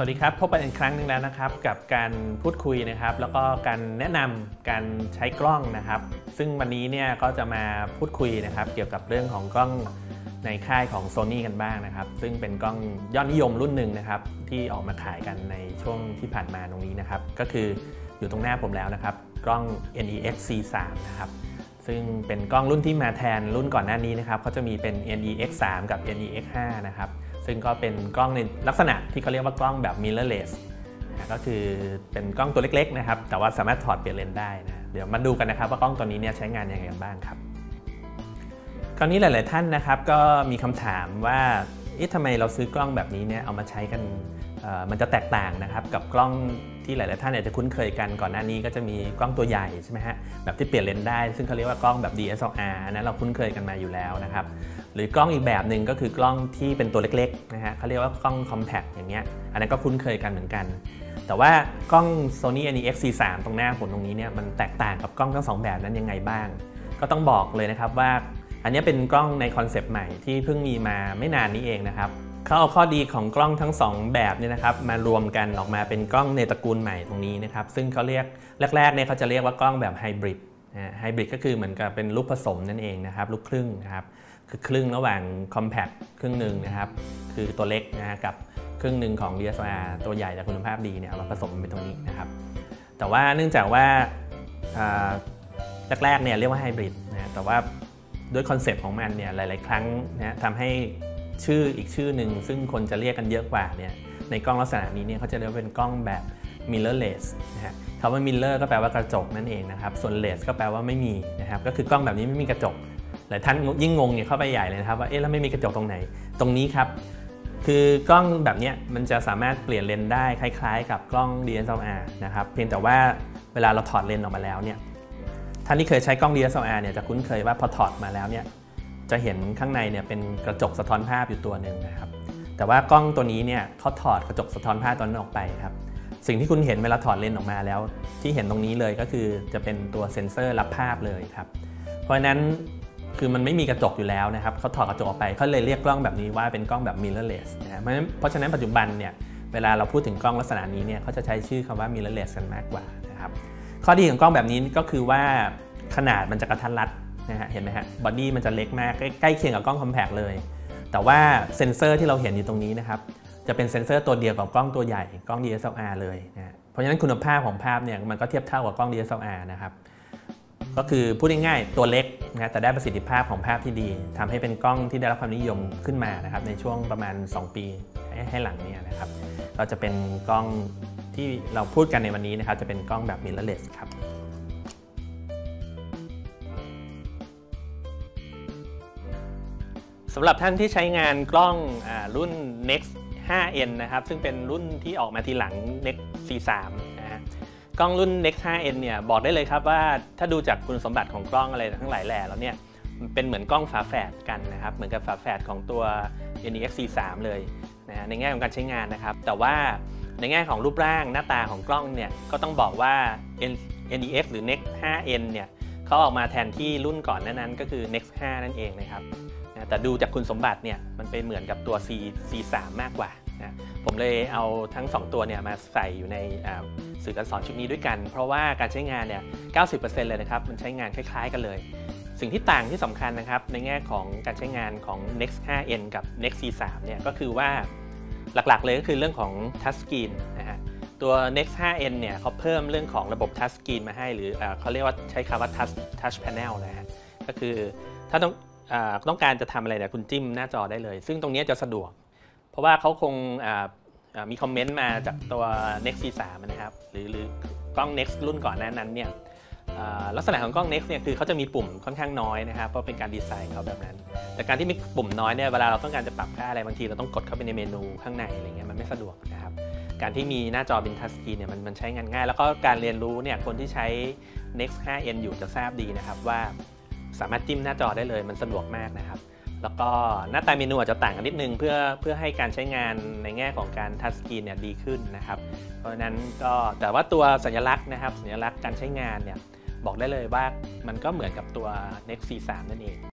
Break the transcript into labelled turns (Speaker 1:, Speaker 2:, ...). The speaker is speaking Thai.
Speaker 1: วัสดีครับพบกันอีกครั้งหนึ่งแล้วนะครับกับการพูดคุยนะครับแล้วก็การแนะนำการใช้กล้องนะครับซึ่งวันนี้เนี่ยก็จะมาพูดคุยนะครับเกี่ยวกับเรื่องของกล้องในค่ายของ Sony กันบ้างนะครับซึ่งเป็นกล้องยอดนิยมรุ่นหนึ่งนะครับที่ออกมาขายกันในช่วงที่ผ่านมาตรงนี้นะครับก็คืออยู่ตรงหน้าผมแล้วนะครับกล้อง NEX C3 นะครับซึ่งเป็นกล้องรุ่นที่มาแทนรุ่นก่อนหน้านี้นะครับเขาจะมีเป็น NEX 3 กับ NEX 5 นะครับซึ่งก็เป็นกล้องในลักษณะที่เขาเรียกว่ากล้องแบบ mirrorless ก็คือเป็นกล้องตัวเล็กๆนะครับแต่ว่าสามารถถอดเปลี่ยนเลนส์ได้นะเดี๋ยวมาดูกันนะครับว่ากล้องตัวนี้เนี่ยใช้งานยังไงกันบ้างครับคราวนี้หลายๆท่านนะครับก็มีคำถามว่าทำไมเราซื้อกล้องแบบนี้เนี่ยเอามาใช้กันมันจะแตกต่างนะครับกับกล้องที่หลายๆท่านอาจจะคุ้นเคยกันก่อนหน้านี้ก็จะมีกล้องตัวใหญ่ใช่ไหมฮะแบบที่เปลี่ยนเลนส์ได้ซึ่งเขาเรียกว่ากล้องแบบ DSLR นะเราคุ้นเคยกันมาอยู่แล้วนะครับหรือกล้องอีกแบบหนึ่งก็คือกล้องที่เป็นตัวเล็กๆนะฮะเขาเรียกว่ากล้อง compact อย่างเงี้ยอันนั้นก็คุ้นเคยกันเหมือนกันแต่ว่ากล้อง Sony NEX C3 ตรงหน้าผมตรงนี้เนี่ยมันแตกต่างกับกล้องทั้ง2แบบนั้นยังไงบ้างก็ต้องบอกเลยนะครับว่าอันนี้เป็นกล้องในคอนเซปต์ใหม่ที่เพิ่งมีมาไม่นานนี้เองนะครับเขาเอาข้อดีของกล้องทั้ง2แบบเนี่ยนะครับมารวมกันออกมาเป็นกล้องในตระกูลใหม่ตรงนี้นะครับซึ่งเขาเรียกแรกๆเนี่ยเขาจะเรียกว่ากล้องแบบไฮบริดไฮบริดก็คือเหมือนกับเป็นลูกผสมนั่นเองนะครับลูกครึ่งนะครับคือครึ่งระหว่าง compact ครึ่งหนึ่งนะครับคือตัวเล็กนะกับครึ่งหนึ่งของ DSLR ตัวใหญ่แต่คุณภาพดีเนี่ยเอามาผสมเป็นตรงนี้นะครับแต่ว่าเนื่องจากว่าแรกๆเนี่ยเรียกว่าไฮบริดนะแต่ว่าด้วยคอนเซปต์ของมันเนี่ยหลายๆครั้งนะทำให้ชื่ออีกชื่อหนึ่งซึ่งคนจะเรียกกันเยอะกว่าเนี่ยในกล้องลักษณะนี้เนี่ยเขาจะเรียกว่าเป็นกล้องแบบ mirrorless นะฮะคำว่า mirror ก็แปลว่ากระจกนั่นเองนะครับส่วน less ก็แปลว่าไม่มีนะครับก็คือกล้องแบบนี้ไม่มีกระจกหลายท่านยิ่งงงเนี่ยเข้าไปใหญ่เลยนะครับว่าแล้วไม่มีกระจกตรงไหนตรงนี้ครับคือกล้องแบบนี้มันจะสามารถเปลี่ยนเลนส์ได้คล้ายๆกับกล้อง DSLR นะครับเพียงแต่ว่าเวลาเราถอดเลนส์ออกมาแล้วเนี่ยท่านที่เคยใช้กล้อง DSLR เนี่ยจะคุ้นเคยว่าพอถอดมาแล้วเนี่ยจะเห็นข้างในเนี่ยเป็นกระจกสะท้อนภาพอยู่ตัวหนึ่งนะครับแต่ว่ากล้องตัวนี้เนี่ยเขาถอดกระจกสะท้อนภาพตัวนั้นออกไปครับสิ่งที่คุณเห็นเวลาถอดเลนส์ออกมาแล้วที่เห็นตรงนี้เลยก็คือจะเป็นตัวเซ็นเซอร์รับภาพเลยครับเพราะฉะนั้นคือมันไม่มีกระจกอยู่แล้วนะครับเขาถอดกระจกออกไปเขาเลยเรียกกล้องแบบนี้ว่าเป็นกล้องแบบ mirrorless นะเพราะฉะนั้นปัจจุบันเนี่ยเวลาเราพูดถึงกล้องลักษณะนี้เนี่ยเขาจะใช้ชื่อคำว่า mirrorless กันมากกว่านะครับข้อดีของกล้องแบบนี้ก็คือว่าขนาดมันจะกระทัดรัดนะฮะเห็นไหมฮะบอดี้มันจะเล็กมากใกล้เคียงกับกล้อง compact เลยแต่ว่าเซ็นเซอร์ที่เราเห็นอยู่ตรงนี้นะครับจะเป็นเซ็นเซอร์ตัวเดียวกับกล้องตัวใหญ่กล้อง DSLR เลยนะเพราะฉะนั้นคุณภาพของภาพเนี่ยมันก็เทียบเท่ากับกล้อง DSLR นะครับก็คือพูดง่ายๆตัวเล็กนะแต่ได้ประสิทธิภาพของภาพที่ดีทำให้เป็นกล้องที่ได้รับความนิยมขึ้นมานะครับในช่วงประมาณ2ปีให้หลังนี้นะครับก็จะเป็นกล้องที่เราพูดกันในวันนี้นะครับจะเป็นกล้องแบบ mirrorless ครับสำหรับท่านที่ใช้งานกล้องรุ่น NEX 5N นะครับซึ่งเป็นรุ่นที่ออกมาทีหลัง NEX C3 นะฮะกล้องรุ่น NEX 5N เนี่ยบอกได้เลยครับว่าถ้าดูจากคุณสมบัติของกล้องอะไรทั้งหลายแหล่แล้วเนี่ยมันเป็นเหมือนกล้องฝาแฝดกันนะครับเหมือนกับฝาแฝดของตัว NEX C3 เลยนะในแง่ของการใช้งานนะครับแต่ว่าในแง่ของรูปร่างหน้าตาของกล้องเนี่ยก็ต้องบอกว่า NEX หรือ NEX 5N เนี่ยเขาออกมาแทนที่รุ่นก่อนนั้นก็คือ NEX 5นั่นเองนะครับแต่ดูจากคุณสมบัติเนี่ยมันเป็นเหมือนกับตัว C3 มากกว่านะผมเลยเอาทั้ง2ตัวเนี่ยมาใส่อยู่ในสื่อการสอนชุดนี้ด้วยกันเพราะว่าการใช้งานเนี่ย 90% เลยนะครับมันใช้งานคล้ายๆกันเลยสิ่งที่ต่างที่สำคัญนะครับในแง่ของการใช้งานของ NEX 5N กับ NEX C3 เนี่ยก็คือว่าหลักๆเลยก็คือเรื่องของ Touch Screen นะฮะตัว NEX 5N เนี่ยเขาเพิ่มเรื่องของระบบ Touch Screen มาให้หรือเขาเรียกว่าใช้คำว่า Touch Panel นะฮะก็คือถ้าต้องการจะทำอะไรเนี่ยคุณจิ้มหน้าจอได้เลยซึ่งตรงนี้จะสะดวกเพราะว่าเขาคงมีคอมเมนต์มาจากตัว NEX C3 นะครับหรือกล้อง NEX รุ่นก่อนหน้านั้นเนี่ยลักษณะของกล้อง NEX เนี่ยคือเขาจะมีปุ่มค่อนข้างน้อยนะครับเพราะเป็นการดีไซน์เขาแบบนั้นแต่การที่มีปุ่มน้อยเนี่ยเวลาเราต้องการจะปรับค่าอะไรบางทีเราต้องกดเข้าไปในเมนูข้างในอะไรเงี้ยมันไม่สะดวกนะครับการที่มีหน้าจอเป็นทัชสกรีนเนี่ยมันใช้งานง่ายแล้วก็การเรียนรู้เนี่ยคนที่ใช้ NEX 5N อยู่จะทราบดีนะครับว่าสามารถจิ้มหน้าจอได้เลยมันสะดวกมากนะครับแล้วก็หน้าตาเมนูอาจจะต่างกันนิดนึงเพื่อให้การใช้งานในแง่ของการทัชสกรีนเนี่ยดีขึ้นนะครับเพราะฉะนั้นก็แต่ว่าตัวสัญลักษณ์นะครับสัญลักษณ์การใช้งานเนี่ยบอกได้เลยว่ามันก็เหมือนกับตัว NEX C3 นั่นเอง